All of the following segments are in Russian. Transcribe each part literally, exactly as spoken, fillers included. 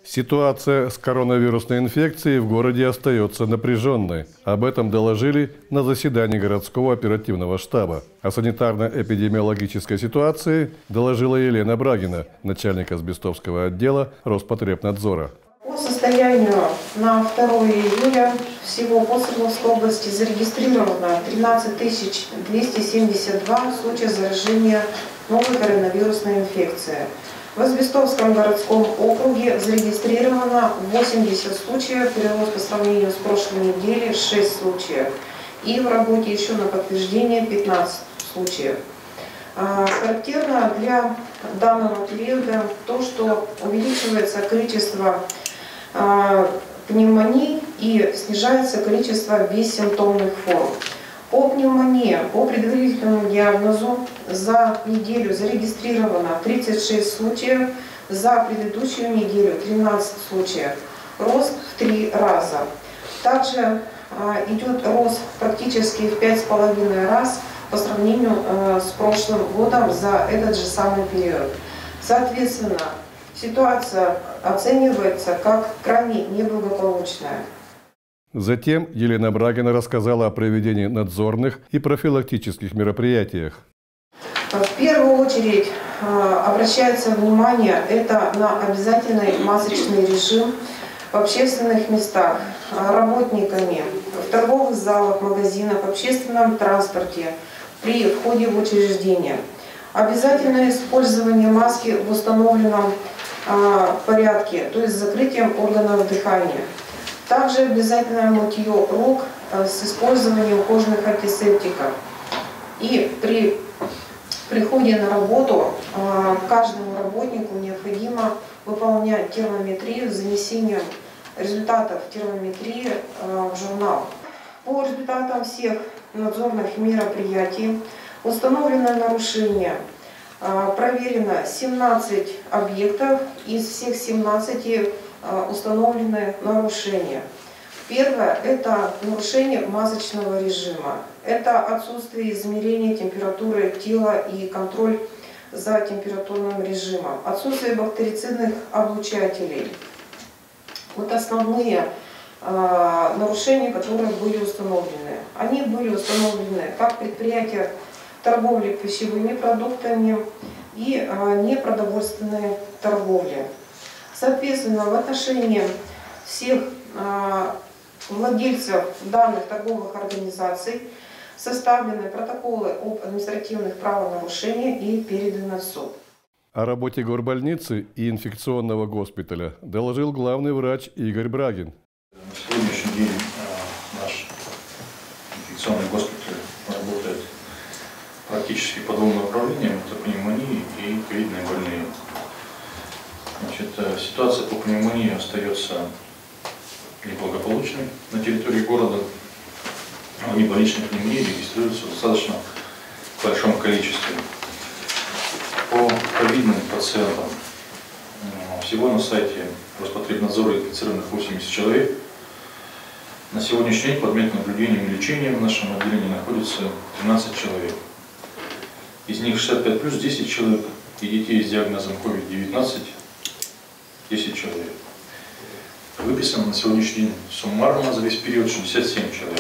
Ситуация с коронавирусной инфекцией в городе остается напряженной. Об этом доложили на заседании городского оперативного штаба. О санитарно-эпидемиологической ситуации доложила Елена Брагина, начальник Азбестовского отдела Роспотребнадзора. По состоянию на второе июля всего по Свердловской области зарегистрировано тринадцать тысяч двести семьдесят два случая заражения новой коронавирусной инфекцией. В Азбестовском городском округе зарегистрировано восемьдесят случаев, перерос по сравнению с прошлой неделей шесть случаев. И в работе еще на подтверждение пятнадцать случаев. Характерно для данного периода то, что увеличивается количество пневмоний и снижается количество бессимптомных форм. По пневмонии, по предварительному диагнозу, за неделю зарегистрировано тридцать шесть случаев, за предыдущую неделю тринадцать случаев. Рост в три раза. Также идет рост практически в пять с половиной раз по сравнению с прошлым годом за этот же самый период. Соответственно, ситуация оценивается как крайне неблагополучная. Затем Елена Брагина рассказала о проведении надзорных и профилактических мероприятиях. В первую очередь обращается внимание это на обязательный масочный режим в общественных местах, работниками, в торговых залах, магазинах, в общественном транспорте, при входе в учреждение. Обязательное использование маски в установленном порядке, то есть с закрытием органов дыхания. Также обязательное мытье рук с использованием кожных антисептиков. И при приходе на работу каждому работнику необходимо выполнять термометрию с занесением результатов термометрии в журнал. По результатам всех надзорных мероприятий установлено нарушение. Проверено семнадцать объектов, из всех семнадцати установлены нарушения. Первое – это нарушение масочного режима. Это отсутствие измерения температуры тела и контроль за температурным режимом. Отсутствие бактерицидных облучателей. Вот основные э, нарушения, которые были установлены. Они были установлены как предприятия торговли пищевыми продуктами и э, непродовольственной торговли. Соответственно, в отношении всех э, владельцев данных торговых организаций составлены протоколы об административных правонарушениях и переданы в суд. О работе горбольницы и инфекционного госпиталя доложил главный врач Игорь Брагин. На сегодняшний день э, наш инфекционный госпиталь работает практически по двум направлениям. Это пневмонии и ковидные больные. Значит, ситуация по пневмонии остается неблагополучной на территории города. Небольшие пневмонии регистрируются в достаточно большом количестве. По ковидным пациентам всего на сайте Роспотребнадзора инфицированных восемьдесят человек. На сегодняшний день под меднаблюдением и лечением в нашем отделении находится тринадцать человек. Из них шестьдесят пять плюс десять человек и детей с диагнозом ковид девятнадцать десять человек. Выписано на сегодняшний день суммарно за весь период шестьдесят семь человек.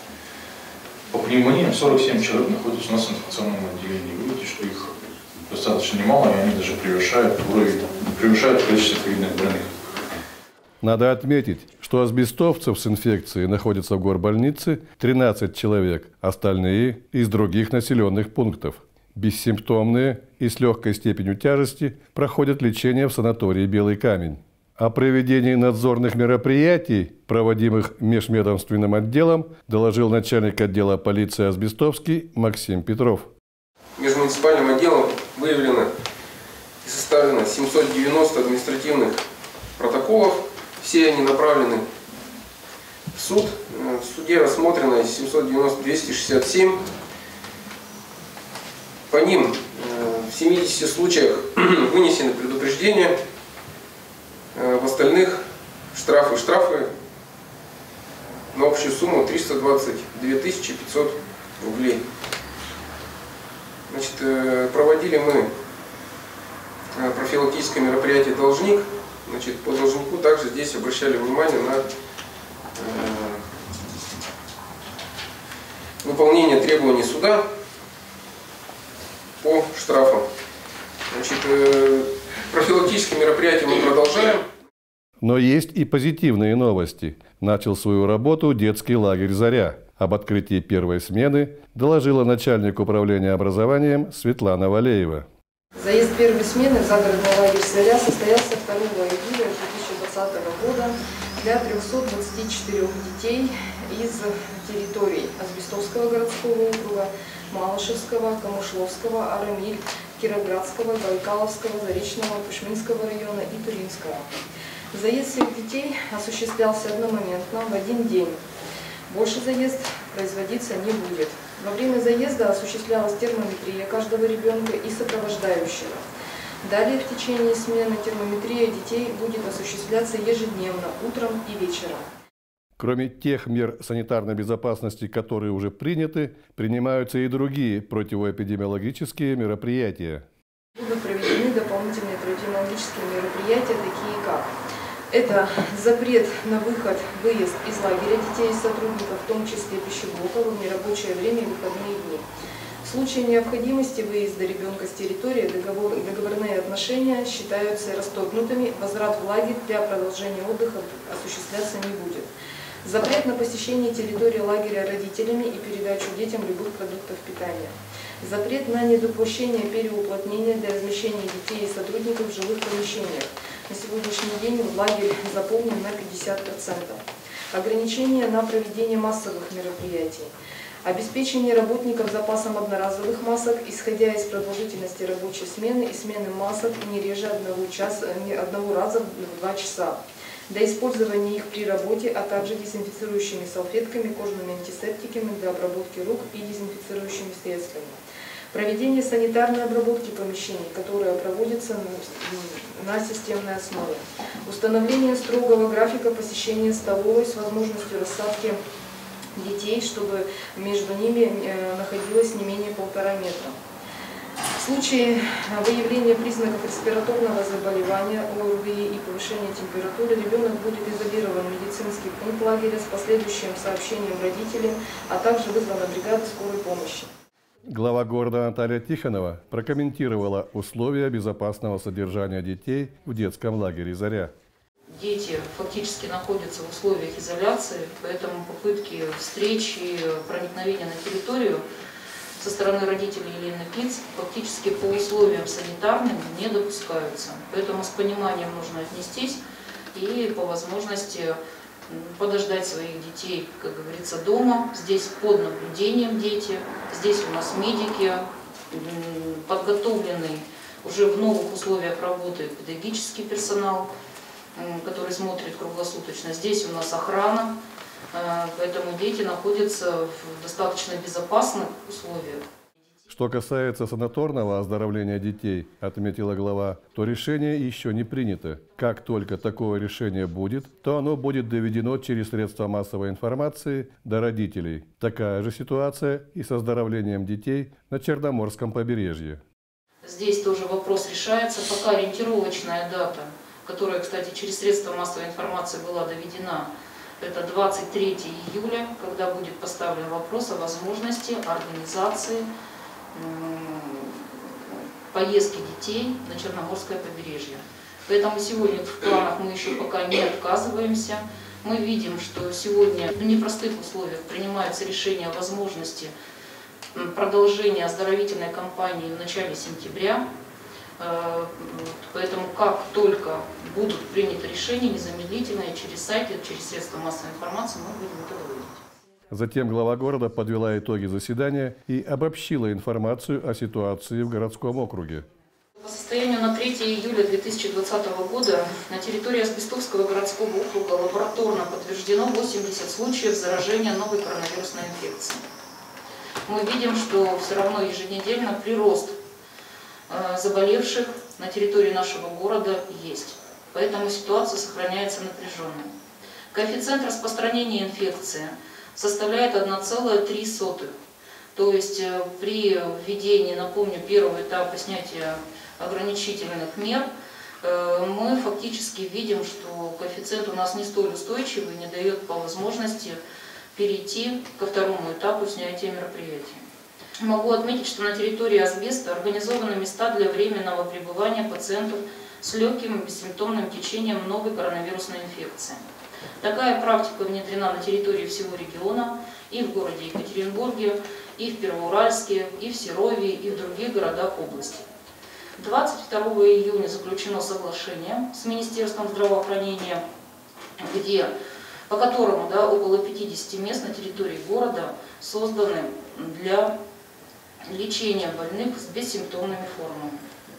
По пневмониям сорок семь человек находятся у нас в инфекционном отделении. Вы видите, что их достаточно немало, и они даже превышают уровень, превышают количество ковидных больных. Надо отметить, что азбестовцев с инфекцией находятся в горбольнице тринадцать человек, остальные из других населенных пунктов. Бессимптомные и с легкой степенью тяжести проходят лечение в санатории «Белый камень». О проведении надзорных мероприятий, проводимых межведомственным отделом, доложил начальник отдела полиции Азбестовский Максим Петров. Межмуниципальным отделом выявлено и составлено семьсот девяносто административных протоколов. Все они направлены в суд. В суде рассмотрено семьсот девяносто двести шестьдесят семь. По ним в семидесяти случаях вынесены предупреждения, в остальных штрафы штрафы на общую сумму триста двадцать две тысячи пятьсот рублей. Значит, проводили мы профилактическое мероприятие «Должник». Значит, по должнику также здесь обращали внимание на э, выполнение требований суда по штрафам. Значит, э, профилактические мероприятия мы продолжаем. Но есть и позитивные новости. Начал свою работу детский лагерь «Заря». Об открытии первой смены доложила начальник управления образованием Светлана Валеева. Заезд первой смены в загородный лагерь «Заря» состоялся второго июля две тысячи двадцатого года для трёхсот двадцати четырёх детей из территорий Азбестовского городского округа, Малышевского, Камышловского, Арамиль, Кировградского, Байкаловского, Заречного, Пышминского района и Туринского. Заезд всех детей осуществлялся одномоментно в один день. Больше заезд производиться не будет. Во время заезда осуществлялась термометрия каждого ребенка и сопровождающего. Далее в течение смены термометрия детей будет осуществляться ежедневно, утром и вечером. Кроме тех мер санитарной безопасности, которые уже приняты, принимаются и другие противоэпидемиологические мероприятия. Будут проведены дополнительные противоэпидемиологические мероприятия, такие как это запрет на выход, выезд из лагеря детей и сотрудников, в том числе пищеблока, в нерабочее время и выходные дни. В случае необходимости выезда ребенка с территории договор, договорные отношения считаются расторгнутыми, возврат в лагерь для продолжения отдыха осуществляться не будет. Запрет на посещение территории лагеря родителями и передачу детям любых продуктов питания. Запрет на недопущение переуплотнения для размещения детей и сотрудников в жилых помещениях. На сегодняшний день лагерь заполнен на пятьдесят процентов. Ограничение на проведение массовых мероприятий. Обеспечение работников запасом одноразовых масок, исходя из продолжительности рабочей смены и смены масок не реже одного, часа, одного раза в два часа. Для использования их при работе, а также дезинфицирующими салфетками, кожными антисептиками для обработки рук и дезинфицирующими средствами. Проведение санитарной обработки помещений, которая проводится на системной основе. Установление строгого графика посещения столовой с возможностью рассадки детей, чтобы между ними находилось не менее полтора метра. В случае выявления признаков респираторного заболевания, ОРВИ и повышения температуры, ребенок будет изолирован в медицинский пункт лагеря с последующим сообщением родителям, а также вызвана бригада скорой помощи. Глава города Наталья Тихонова прокомментировала условия безопасного содержания детей в детском лагере «Заря». Дети фактически находятся в условиях изоляции, поэтому попытки встреч и проникновения на территорию со стороны родителей Елены Пиц фактически по условиям санитарным не допускаются. Поэтому с пониманием нужно отнестись и по возможности подождать своих детей, как говорится, дома. Здесь под наблюдением дети, здесь у нас медики, подготовленный уже в новых условиях работы педагогический персонал, который смотрит круглосуточно. Здесь у нас охрана, поэтому дети находятся в достаточно безопасных условиях. Что касается санаторного оздоровления детей, отметила глава, то решение еще не принято. Как только такое решение будет, то оно будет доведено через средства массовой информации до родителей. Такая же ситуация и с оздоровлением детей на Черноморском побережье. Здесь тоже вопрос решается. Пока ориентировочная дата, которая, кстати, через средства массовой информации была доведена, это двадцать третье июля, когда будет поставлен вопрос о возможности организации поездки детей на Черноморское побережье. Поэтому сегодня в планах мы еще пока не отказываемся. Мы видим, что сегодня в непростых условиях принимается решение о возможности продолжения оздоровительной кампании в начале сентября. Поэтому как только будут приняты решения, незамедлительно через сайты, через средства массовой информации мы будем это выводить. Затем глава города подвела итоги заседания и обобщила информацию о ситуации в городском округе. По состоянию на третье июля две тысячи двадцатого года на территории Азбестовского городского округа лабораторно подтверждено восемьдесят случаев заражения новой коронавирусной инфекцией. Мы видим, что все равно еженедельно прирост заболевших на территории нашего города есть. Поэтому ситуация сохраняется напряженной. Коэффициент распространения инфекции составляет одна целая три сотых. То есть при введении, напомню, первого этапа снятия ограничительных мер, мы фактически видим, что коэффициент у нас не столь устойчивый, не дает по возможности перейти ко второму этапу снятия мероприятий. Могу отметить, что на территории асбеста организованы места для временного пребывания пациентов с легким и бессимптомным течением новой коронавирусной инфекции. Такая практика внедрена на территории всего региона, и в городе Екатеринбурге, и в Первоуральске, и в Серове, и в других городах области. двадцать второго июня заключено соглашение с Министерством здравоохранения, где, по которому да, около пятидесяти мест на территории города созданы для лечения больных с бессимптомными формами.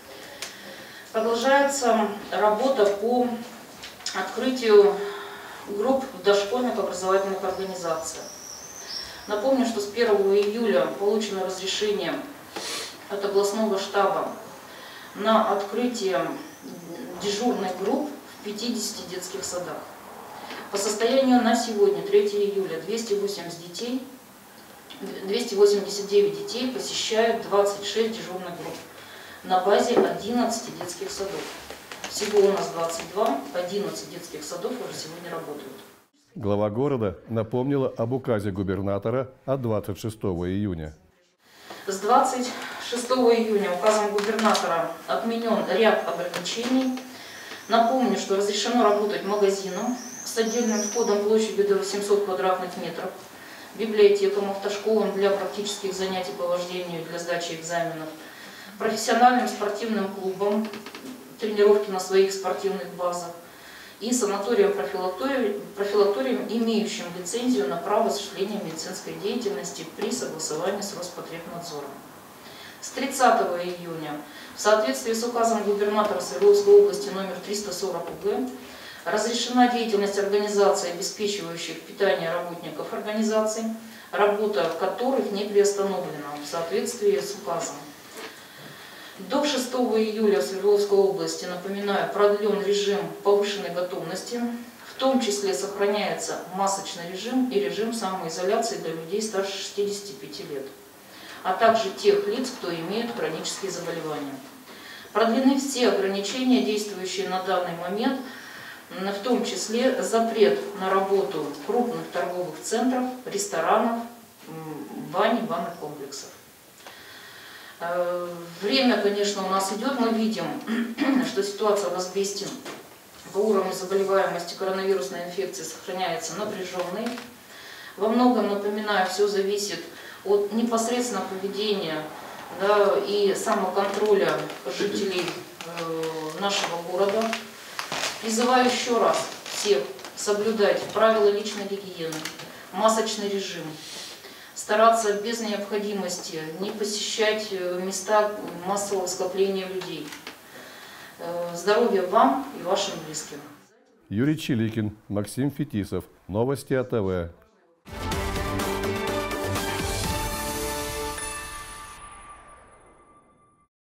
Продолжается работа по открытию групп в дошкольных образовательных организациях. Напомню, что с первого июля получено разрешение от областного штаба на открытие дежурных групп в пятидесяти детских садах. По состоянию на сегодня, третьего июля, двести восемьдесят детей, двести восемьдесят девять детей посещают двадцать шесть дежурных групп на базе одиннадцати детских садов. Всего у нас двадцать два, одиннадцать детских садов уже сегодня работают. Глава города напомнила об указе губернатора от двадцать шестого июня. С двадцать шестого июня указом губернатора отменен ряд ограничений. Напомню, что разрешено работать магазинам с отдельным входом площадью до восьмисот квадратных метров, библиотекам, автошколам для практических занятий по вождению и для сдачи экзаменов, профессиональным спортивным клубам, тренировки на своих спортивных базах и санаториям-профилакториям, профилакториям, имеющим лицензию на право осуществления медицинской деятельности при согласовании с Роспотребнадзором. С тридцатого июня в соответствии с указом губернатора Свердловской области номер триста сорок УГ разрешена деятельность организаций, обеспечивающих питание работников организаций, работа которых не приостановлена в соответствии с указом. До шестого июля в Свердловской области, напоминаю, продлен режим повышенной готовности, в том числе сохраняется масочный режим и режим самоизоляции для людей старше шестидесяти пяти лет, а также тех лиц, кто имеет хронические заболевания. Продлены все ограничения, действующие на данный момент, в том числе запрет на работу крупных торговых центров, ресторанов, бань, банных комплексов. Время, конечно, у нас идет, мы видим, что ситуация в асбесте по уровню заболеваемости коронавирусной инфекции сохраняется напряженной. Во многом, напоминаю, все зависит от непосредственного поведения, да, и самоконтроля жителей э, нашего города. Призываю еще раз всех соблюдать правила личной гигиены, масочный режим, стараться без необходимости не посещать места массового скопления людей. Здоровья вам и вашим близким. Юрий Чиликин, Максим Фетисов. Новости АТВ.